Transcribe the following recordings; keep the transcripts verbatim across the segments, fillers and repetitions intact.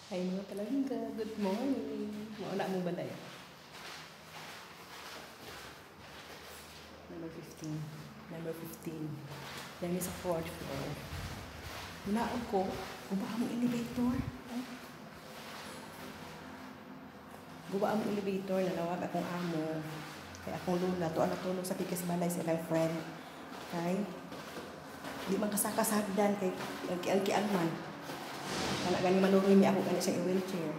Ay mga palangga, good morning. Mauna mo ba tayo? Number fifteen. Number fifteen. Yan sa fourth floor. Hinaon ko, guba ang elevator. Oh. Guba ang elevator, nanawag akong amo. Kaya akong lula, to ang natulog sa Pikis Balay sa ilang friend. Kay, di man kasakasagdan kay ang man. Kana gani manuroy mi ako gani sa wheelchair.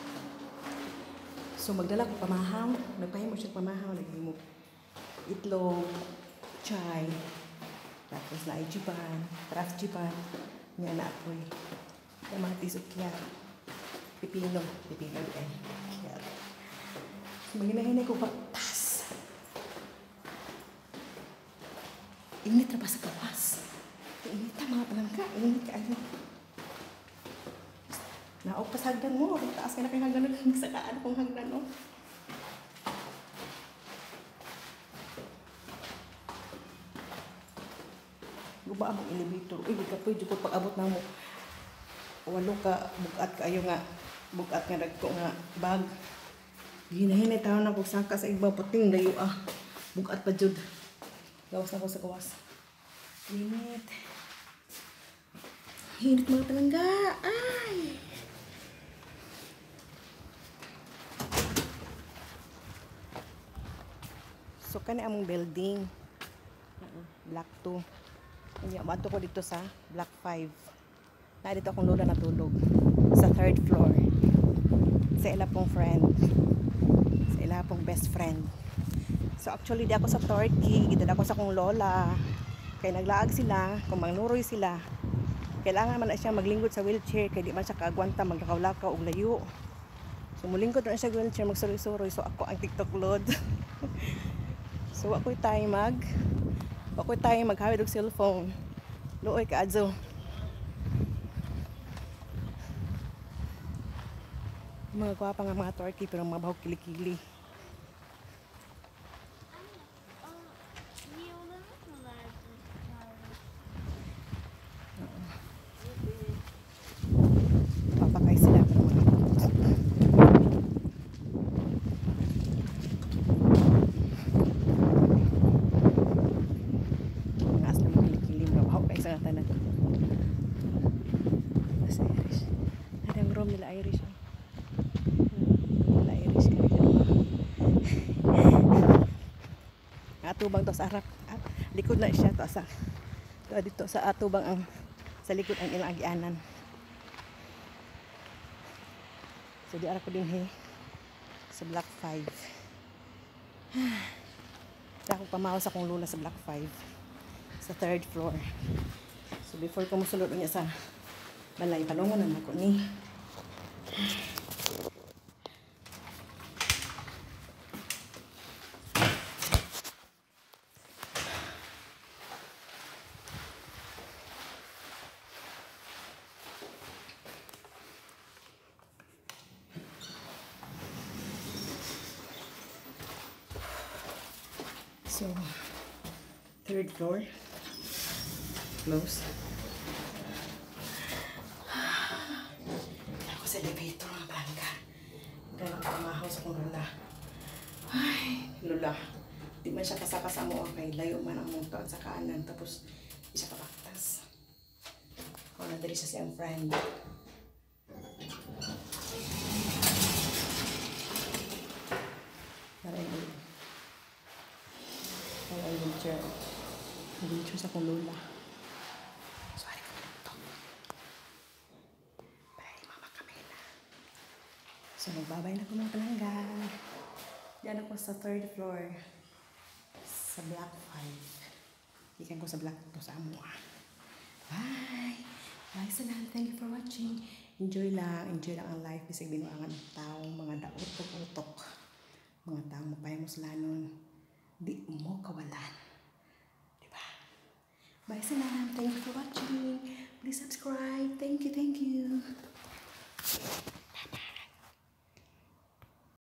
So magdala ko pamahaw, nagpahimo siya pamahaw, lagi mo itlog, chai, tapos na ay jiban, craft jiban, niya na ako eh. Yung mga tisok kya, pipino, pipino eh. Kaya, so maginahinay ko patas. Init na pa sa kawas. Init na mga palangka, init ka ano. Naog pa sa hagdan mo. Taas ka na kayong hagdan mo. Sakaan kong hagdan mo. Guba ang elevator. Uy, di ka pwede ko pag-abot na mo. Walo ka, bukat ka ayo nga. Bukat nga nagko nga bag. Hinahinay tayo na kung saka sa iba puting layo ah. Bukat pa jud. Gawas na ko sa kawas. Hinit. Hinit mga palangga. Ay! So kani among building. Block two. Kanya maadto ko dito sa block five. Na dito akong lola natulog sa third floor. Sa ila pong friend. Sa ila pong best friend. So actually di ako sa Turkey, gidala ko sa akong lola. Kay naglaag sila, kung mangnuroy sila. Kailangan man na siya maglingkod sa wheelchair kay di man siya kaagwanta maglakaw-lakaw og layo. So mulingkod na siya sa wheelchair magsuroy-suroy. So ako ang TikTok load. So ako'y tayo mag ako'y tayo maghawid og cellphone. Luoy ka adso. Mga gwapa nga mga Turkey pero mga bahog kilikili. Papakay sila pero mga sa tanan. Mas Irish. Ada yang room nila Irish. Nila Irish kami atubang to sa harap. Likod na siya to sa to dito sa atubang ang sa likod ang ilang agianan. So di ara ko din he sa block five. Ako pamahaw sa kong lula sa block five. Sa third floor. So before ko musulod niya sa balay, palungon na ako ni. So third floor. Close. Ako sa elevator mga palangga. Ganang pamahaw sa kong lula. Ay, lula. Di man siya kasakasa mo. Okay, layo man ang mong at sa kanan. Tapos, isa kapaktas. Ako na dali sa siyang friend. Para yung para yung wheelchair. Wheelchair sa kong lula. So, magbabay na ko mga palangga. Diyan ako sa third floor. Sa block five. Ikan ko sa block two sa Amua. Bye! Bye sa lahat. Thank you for watching. Enjoy lang. Enjoy lang ang life. Bisig binuangan ng taong mga dautok-utok. Mga taong mapayamos lanon. Di mo kawalan. Diba? Bye sa lahat. Thank you for watching. Please subscribe. Thank you, thank you.